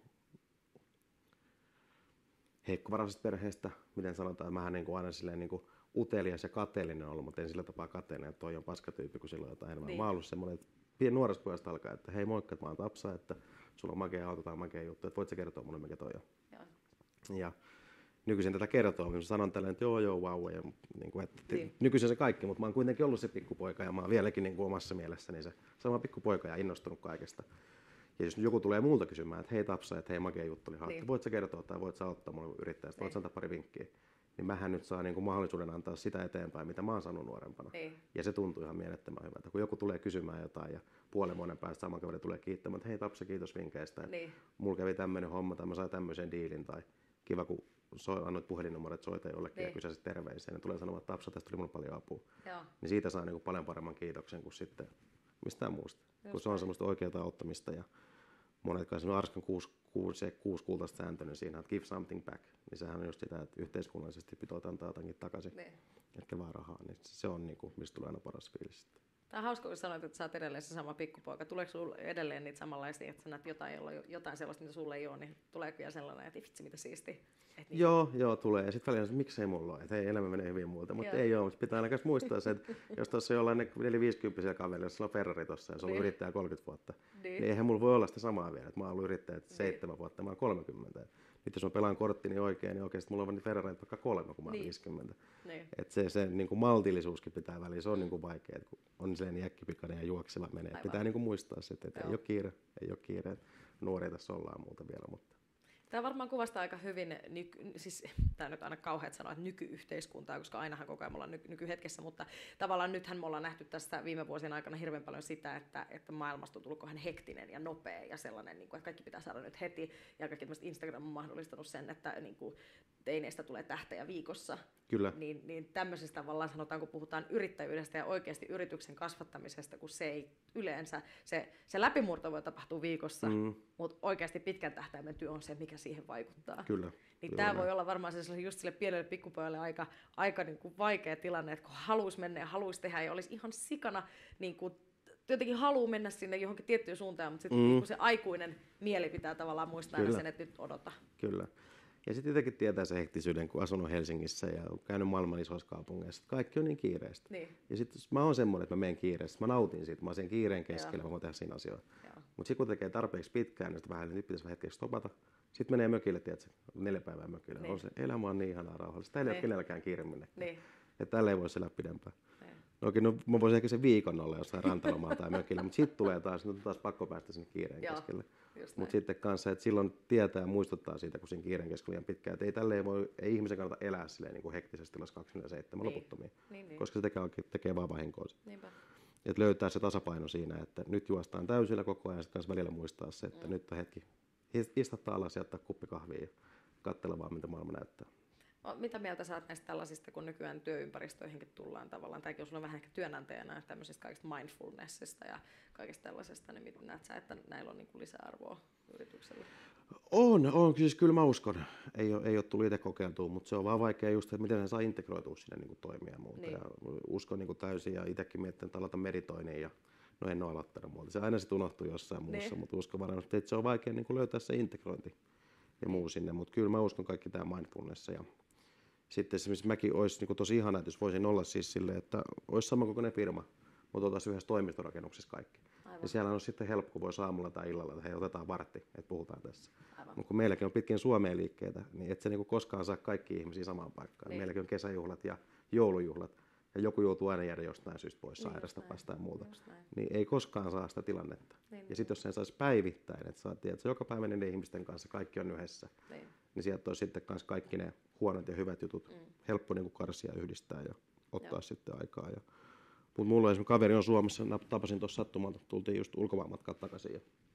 heikkovaraisesta perheestä, miten sanotaan, mähän niin aina silleen niin utelias ja kateellinen ollut, mutta en sillä tapaa kateellinen, että toi on paskatyyppi, kun sillä on jotain enemmän. Niin. Mä oon ollut semmoinen, että pieni nuoresta pojasta alkaa, että hei moikka, että mä oon Tapsa, että sulla on makea auto tai makea juttu, että voit sä kertoa mulle, mikä toi on. Joo. Ja nykyisin tätä kertoo, mä sanon tällä, että joo joo vau, ja niin kuin, että niin. nykyisin se kaikki, mutta mä oon kuitenkin ollut se pikkupoika ja mä oon vieläkin niin kuin omassa mielessäni se sama pikkupoika ja innostunut kaikesta. Ja jos joku tulee multa kysymään, että hei Tapsa, että hei makea juttu oli haattu, niin. voit sä kertoa tai voit sä auttaa mulle yrittäjästä, voit sä antaa pari vinkkiä, niin mähän nyt saa niin kuin mahdollisuuden antaa sitä eteenpäin, mitä mä oon sanonut nuorempana. Niin. Ja se tuntuu ihan mielettömän hyvältä, kun joku tulee kysymään jotain ja puolen vuoden päästä saman kaveri tulee kiittämään, että hei Tapsa, kiitos vinkkeistä, niin. mulla kävi tämmöinen homma tai mä sain tämmöisen diilin tai kiva, kun soi, annoit puhelinnumerot soita jollekin niin. ja kysäisit terveisiä, niin tulee sanomaan, että Tapsa, tästä tuli mulle paljon apua. Joo. Niin siitä saa niin kuin paljon paremman kiitoksen kuin sitten mistään muusta, Just kun se on semmoista oikeaa auttamista. Ja monet kai sanoo Arskan kuusi, kuusi, kuusi kultaista sääntö, niin siinä on give something back. Niin sehän on just sitä, että yhteiskunnallisesti pitää antaa jotakin takaisin, niin. etkä vaan rahaa. Niin se on, niin kuin, mistä tulee aina paras fiilis. Tämä on hauska, kun sanoit, että sä oot edelleen se sama pikkupoika. Tuleeko sinulla edelleen niitä samanlaisia, että sä näet jotain, jolla on jotain sellaista, mitä sulle ei ole, niin tuleeko vielä sellainen, että vitsi, mitä siistiä? Niin. Joo, joo, tulee. Ja sitten välillä että miksei mulla ole, että ei elämä menee hyvin muuta. Mutta ei ole, mutta pitää aina muistaa se, että jos tuossa jollain neliviisikymppisiä kaveria, jos sulla on Ferrari tuossa ja se on ollut niin. yrittäjä kolmekymmentä vuotta, niin. niin eihän mulla voi olla sitä samaa vielä. Että mä oon ollut yrittäjä niin. seitsemän vuotta, mä oon kolmekymmentä. Nyt jos mä pelaan korttini oikein, niin oikeasti mulla on niitä Ferrareita vaikka kolme, kun mä oon niin. viisikymmentä. Niin. Että se, se niin kuin maltillisuuskin pitää väliin, se on niin kuin vaikea, kun on sellainen jäkkipikainen ja juokseva menee. Aivan. Pitää niin kuin muistaa sitten, että ei ole kiire, ei ole kiire. Nuoria tässä ollaan muuta vielä, mutta tämä varmaan kuvastaa aika hyvin, nyky, siis tämä nyt aina kauheat sanoa, että nykyyhteiskuntaa, koska ainahan koko ajan me ollaan nyky, nykyhetkessä, mutta tavallaan nythän me ollaan nähty tässä viime vuosien aikana hirveän paljon sitä, että, että maailmasta on tullut kohan hektinen ja nopea ja sellainen, niin kuin, että kaikki pitää saada nyt heti. Ja kaikki Instagram on mahdollistanut sen, että niin kuin, teineistä tulee tähtejä viikossa. Kyllä. Niin, niin tämmöisestä tavallaan sanotaan, kun puhutaan yrittäjyydestä ja oikeasti yrityksen kasvattamisesta, kun se ei yleensä, se, se läpimurto voi tapahtua viikossa, mm. mutta oikeasti pitkän tähtäimen työ on se, mikä siihen vaikuttaa. Kyllä. Niin tämä voi olla varmaan se just sille pienelle pikkupojalle aika, aika niin kuin vaikea tilanne, että kun haluaisi mennä ja haluaisi tehdä ja olisi ihan sikana, niin kuin, jotenkin haluaa mennä sinne johonkin tiettyyn suuntaan, mutta sitten mm. niin se aikuinen mieli pitää tavallaan muistaa aina sen, että nyt odota. Kyllä. Ja sitten jotenkin tietää se hektisyyden, kun asunut Helsingissä ja käynyt maailman isoissa kaupungeissa. Kaikki on niin kiireistä. Niin. Ja sitten mä oon semmoinen, että mä menen kiireessä. Mä nautin siitä. Mä oon sen kiireen keskellä, mä voin tehdä siinä asioita. Mutta sitten kun tekee tarpeeksi pitkään, niin sitten vähän, niin pitäisi vähän hetkeksi stopata. Sitten menee mökille, tiedätkö, neljä päivää mökille. Niin. On se elämä on niin ihanaa rauhallista. Täällä ei ole kenelläkään kiire minnekään. Niin. Että tällä ei voi elää pidempään. Niin. No okei, no mä voisin ehkä sen viikon olla jossain rantalomaa tai mökillä, mutta sitten tulee taas, no taas pakko päästä sinne kiireen Joo. keskelle. Mutta sitten kanssa, että silloin tietää ja muistuttaa siitä, kun siinä kiireen keskellä liian pitkään, että ei tälleen voi, ei ihmisen kannata elää silleen niin kuin hektisessä tilassa kaksikymmentäseitsemän niin. loputtomia, niin, niin. koska se tekee, tekee vaan vahinkoa. Että löytää se tasapaino siinä, että nyt juostaan täysillä koko ajan, sitten välillä muistaa se, että mm. nyt on hetki istuttaa alas ja ottaa kuppi kahvia ja katsella vaan, mitä maailma näyttää. Mitä mieltä sä oot näistä tällaisista, kun nykyään työympäristöihinkin tullaan tavallaan, tämäkin on sulla vähän ehkä työnantajana, tämmöisistä kaikista mindfulnessista ja kaikista tällaisesta, niin miten näet sä, että näillä on niin kuin lisäarvoa yrityksellä? On, on, siis kyllä mä uskon. Ei ole, ei ole tullut itse kokeiltua, mutta se on vaan vaikea just, että miten se saa integroitua sinne niin kuin toimia ja muuta. Niin. Ja uskon niin kuin täysin ja itsekin miettinyt, että aloitan meditoinnin ja no en ole aloittanut muuta. Se aina sitten unohtuu jossain muussa, niin. Mutta uskon varmasti, että se on vaikea niin kuin löytää se integrointi ja muu sinne. Mutta kyllä mä uskon kaikki tämä mindfulness ja sitten esimerkiksi mäkin olisi niin tosi ihana, että jos voisin olla siis silleen, että olisi samankokoinen firma, mutta oltaisiin yhdessä toimistorakennuksessa kaikki. Aivan. Ja siellä on sitten helppo, kun voisi aamulla tai illalla, että hei, otetaan vartti, että puhutaan tässä. Mutta kun meilläkin on pitkin Suomeen liikkeitä, niin et sä niin koskaan saa kaikki ihmisiä samaan paikkaan. Niin. Meilläkin on kesäjuhlat ja joulujuhlat, ja joku joutuu aina jäädä jostain syystä pois niin, sairasta päästä ja muuta. Niin ei koskaan saa sitä tilannetta. Niin, ja sitten jos sen saisi päivittäin, että saa tietää, että joka päivä ne ihmisten kanssa kaikki on yhdessä, niin, niin sieltä olisi sitten kanssa kaikki ne huonot ja hyvät jutut mm. helppo niin kuin karsia ja yhdistää ja ottaa Joo. sitten aikaa. Ja mutta mulla on esimerkiksi kaveri on Suomessa, tapasin tuossa sattumalta, tultiin just ulkomaanmatkaa takaisin ja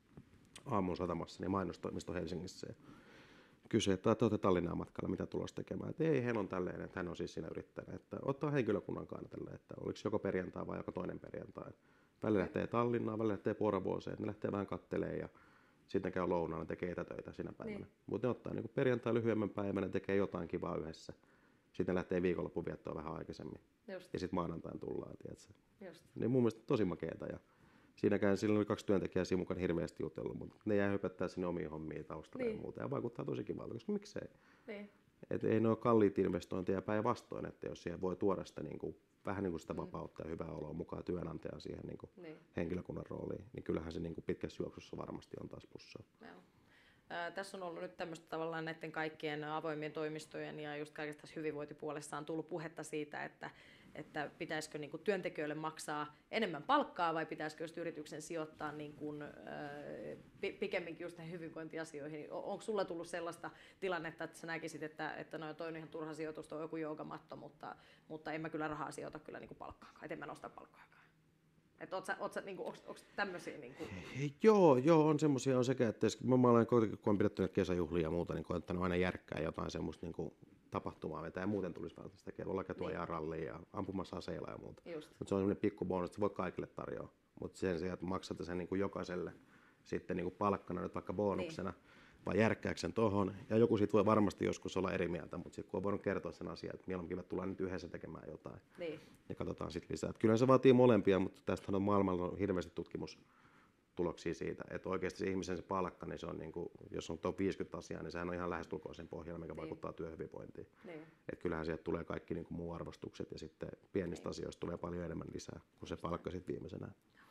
aamun satamassa, niin mainostoimisto Helsingissä. Ja kysyi, että olette Tallinnaan matkalla, mitä tulossa tekemään. Että ei, hän on tälleen, että hän on siis siinä yrittäjänä, että ottaa henkilökunnan kannatelle, että oliko joko perjantai vai joka toinen perjantai. Välillä lähtee Tallinnaan, välillä lähtee Porvooseen, että ne lähtee vähän kattelemaan ja sitten käy lounaalla, ne tekee etätöitä sinä päivänä. Niin. Mutta ne ottaa niin perjantai lyhyemmän päivän, ne tekee jotain kivaa yhdessä. Sitten lähtee viikonloppuun viettoon vähän aikaisemmin. Just. Ja sitten maanantain tullaan, tiedätkö? Just. Niin mun mielestä tosi makeeta. Ja siinäkään silloin oli kaksi työntekijää siinä mukaan hirveästi jutellut, mutta ne jää hypättää sinne omiin hommiin taustalle niin. Ja muuta. Ja vaikuttaa tosi kivalta, koska miksei. Niin. Et ei ne ole kalliit investointeja päinvastoin, että jos siihen voi tuoda sitä niin kuin, vähän niin kuin sitä vapautta ja hyvää oloa mukaan työnantajan siihen niin kuin niin. henkilökunnan rooliin, niin kyllähän se niin kuin pitkässä juoksussa varmasti on taas plussaa. No. Ää, tässä on ollut nyt tämmöistä tavallaan näiden kaikkien avoimien toimistojen ja just kaikesta hyvinvointipuolesta on tullut puhetta siitä, että, että pitäisikö niin kuin työntekijöille maksaa enemmän palkkaa vai pitäisikö just yrityksen sijoittaa niin kuin, ää, pikemminkin just näihin hyvinvointiasioihin. On, onko sulla tullut sellaista tilannetta, että sä näkisit, että, että no, toi on ihan turha sijoitus, toi on joku joogamatto, mutta, mutta en mä kyllä rahaa sijoita kyllä niin kuin palkkaan, et en mä nosta palkkaakaan. Että oot sä, oot sä, niinku, onks, onks tämmösiä niinku? Joo, joo, on semmosia on sekä, että mä olen kuitenkin, kun on pidetty näitä kesäjuhlia ja muuta, niin koettanut aina järkkää jotain semmoista niinku tapahtumaa vetää ja muuten tulisi välttämättä tekemään, olla ketuajaa niin. rallia ja ampumassa aseilla ja muuta. Mutta se on semmoinen pikku bonus, että sä voit kaikille tarjoa, mutta sen sijaan, että maksat sen niinku jokaiselle sitten niinku palkkana nyt vaikka bonuksena, niin. vai järkkääkö sen tohon. Ja joku siitä voi varmasti joskus olla eri mieltä, mutta sitten kun on voinut kertoa sen asian, että mieluummin tullaan nyt yhdessä tekemään jotain. Niin. Ja katsotaan sitten lisää. Et kyllä se vaatii molempia, mutta tästähän on maailmalla hirveästi tutkimustuloksia siitä, että oikeasti se ihmisen se palkka, niin se on niin kuin, jos on top viisikymmentä asiaa, niin sehän on ihan lähestulkoon sen pohjalla, mikä niin. vaikuttaa työhyvinvointiin. Niin. Et kyllähän sieltä tulee kaikki niin kuin muu arvostukset ja sitten pienistä niin. asioista tulee paljon enemmän lisää kuin se palkka sitten viimeisenä.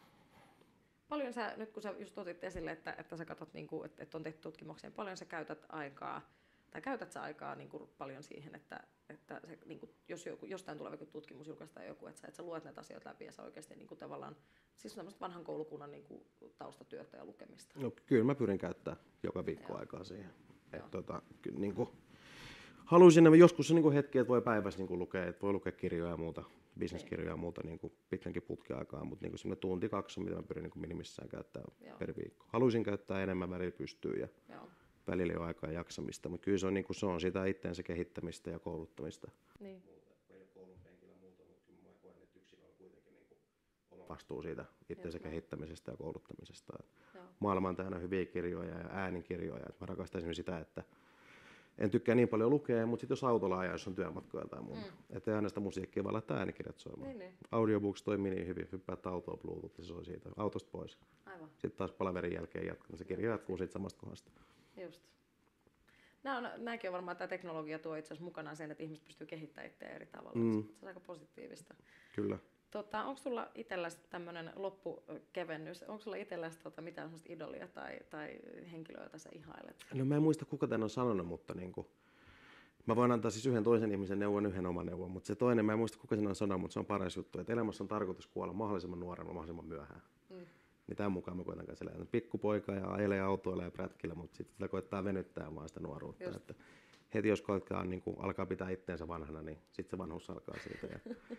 Paljon sä, nyt kun sä just otit esille, että, että sä katsot, niin kuin, että, että on tehty tutkimuksia, paljon sä käytät aikaa, tai käytät sä aikaa niin kuin paljon siihen, että, että se, niin kuin, jos joku, jostain tulee joku tutkimus julkaistaan joku, että sä, että sä luet näitä asioita läpi ja sä oikeasti niin kuin tavallaan, siis tämmöistä vanhan koulukunnan niin kuin taustatyötä ja lukemista. No kyllä mä pyrin käyttämään joka viikko Joo. aikaa siihen. Että, tota, kyllä, niin kuin, haluaisin joskus niin kuin hetki, että voi päivässä niin kuin lukea, että voi lukea kirjoja ja muuta. Bisneskirjoja ja muuta niin kuin pitkänkin putkiaikaa, mutta niin semmoinen tunti kaksi, mitä mä pyrin niin kuin minimissään käyttämään Joo. per viikko. Haluaisin käyttää enemmän, välillä pystyy ja Joo. välillä ei ole aikaa jaksamista, mutta kyllä se on, niin kuin, se on sitä itteensä kehittämistä ja kouluttamista. Niin. Meillä koulun penkillä muuta, mutta kyllä mä koen, että yksilö on kuitenkin niin kuin vastuu siitä itteensä kehittämisestä ja kouluttamisesta. Maailma on täynnä hyviä kirjoja ja äänikirjoja. Mä rakastaisin sitä, että en tykkää niin paljon lukea, mutta sitten jos autolla ajaa, jos on työmatkoja tai muuta. Mm. Että ei aina sitä musiikkia, vaan laittaa äänikirjat soimaan. Niin, niin. Audiobooks toimii niin hyvin, hyppäät autoon Bluetooth ja se soi siitä autosta pois. Aivan. Sitten taas palaverin jälkeen jatkaa. Se kirja jatkuu siitä samasta kohdasta. Just. Nämäkin on varmaan, tämä teknologia tuo itse asiassa mukanaan sen, että ihmiset pystyy kehittämään itseään eri tavalla. Mm. Se on aika positiivista. Kyllä. Tota, onko sulla itselläsi tämmöinen loppukevennys? Onko sulla itselläsi tota, mitään sellaista idolia tai, tai henkilöä, jota sä ihailet? No mä en muista, kuka tämän on sanonut, mutta niinku, mä voin antaa siis yhden toisen ihmisen neuvon, yhden oman neuvon, mutta se toinen, mä en muista, kuka sen on sanonut, mutta se on paras juttu, että elämässä on tarkoitus kuolla mahdollisimman nuorena, mahdollisimman myöhään. Mm. Niin tämän mukaan mä koitan kanssa elää. Pikkupoika ja ajelee autoilla ja prätkillä, mutta sitten sitä koittaa venyttää vaan sitä nuoruutta. Että heti jos koittaa niin alkaa pitää itteensä vanhana, niin sitten se vanhuus alkaa siitä. Ja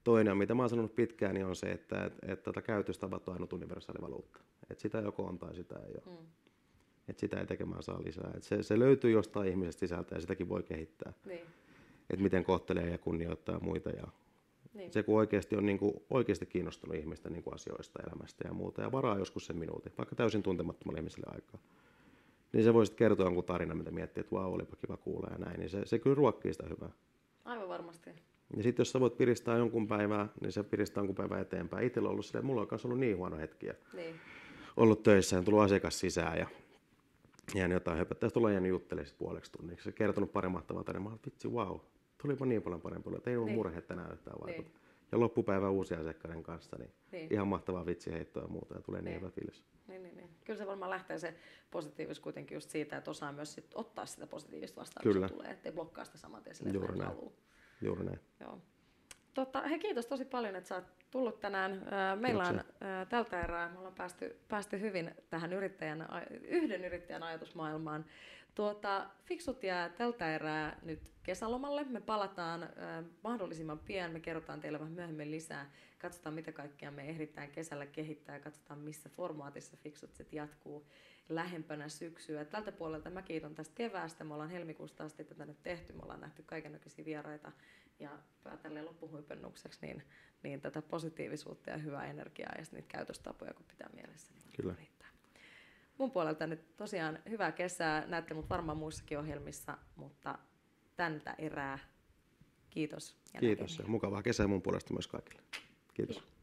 Toinen, mitä mä oon sanonut pitkään, niin on se, että et, et, tota käytöstavat on ainut universaali valuutta. Et sitä joko on tai sitä ei ole. Mm. Et sitä ei tekemään saa lisää. Et se, se löytyy jostain ihmisestä sisältä ja sitäkin voi kehittää. Niin. Et miten kohtelee ja kunnioittaa muita. Ja niin. Se kun oikeasti on niinku, oikeasti kiinnostunut ihmisten niinku asioista, elämästä ja muuta. Ja varaa joskus sen minuutin, vaikka täysin tuntemattomalle ihmiselle aikaa. Niin se voisit kertoa jonkun tarina, mitä miettii, että vau, olipa kiva kuulla ja näin. Niin se, se kyllä ruokkii sitä hyvää. Aivan varmasti. Ja sitten jos sä voit piristää jonkun päivää, niin se piristää jonkun päivää eteenpäin. Itsellä on ollut silleen, että mulla on myös ollut niin huono hetkiä. Niin. Ollut töissä ja on tullut asiakas sisään ja jäänyt jotain höpöttää. Sitten ollaan jäänyt juttelemaan puoleksi tunniksi. Se on kertonut pari mahtavaa tarinaa. Mä oon, vitsi, vau, tulipa niin paljon parempi olla, että ei ollut niin. murhe tänään yhtään vaikuta. Niin. Ja loppupäivä uusia asiakkaiden kanssa, niin, niin. ihan mahtavaa vitsiheittoa ja muuta ja tulee niin, niin hyvä fiilis. Niin, niin, niin. Kyllä se varmaan lähtee se positiivisuus kuitenkin just siitä, että osaa myös sit ottaa sitä positiivista vastaan, kun se tulee, ettei blokkaa sitä saman tien silleen, että haluaa. Juuri näin. Joo. Totta, hei, kiitos tosi paljon, että sä oot tullut tänään. Meillä on ää, tältä erää, me ollaan päästy, päästy hyvin tähän yrittäjän, yhden yrittäjän ajatusmaailmaan. Tuota, Fiksut jää tältä erää nyt kesälomalle. Me palataan ää, mahdollisimman pian. Me kerrotaan teille vähän myöhemmin lisää. Katsotaan, mitä kaikkea me ehditään kesällä kehittää ja katsotaan, missä formaatissa Fiksut sitten jatkuu lähempänä syksyä. Tältä puolelta mä kiitän tästä keväästä. Me ollaan helmikuusta asti tätä nyt tehty. Me ollaan nähty kaikennäköisiä vieraita ja tälleen loppuhuipennukseksi niin, niin tätä positiivisuutta ja hyvää energiaa ja niitä käytöstapoja, kun pitää mielessä. Niin Kyllä. Riittää. Mun puolelta nyt tosiaan hyvää kesää. Näette mut varmaan muissakin ohjelmissa, mutta tältä erää kiitos. Ja kiitos ja mukavaa kesää mun puolesta myös kaikille. Kiitos. Ja.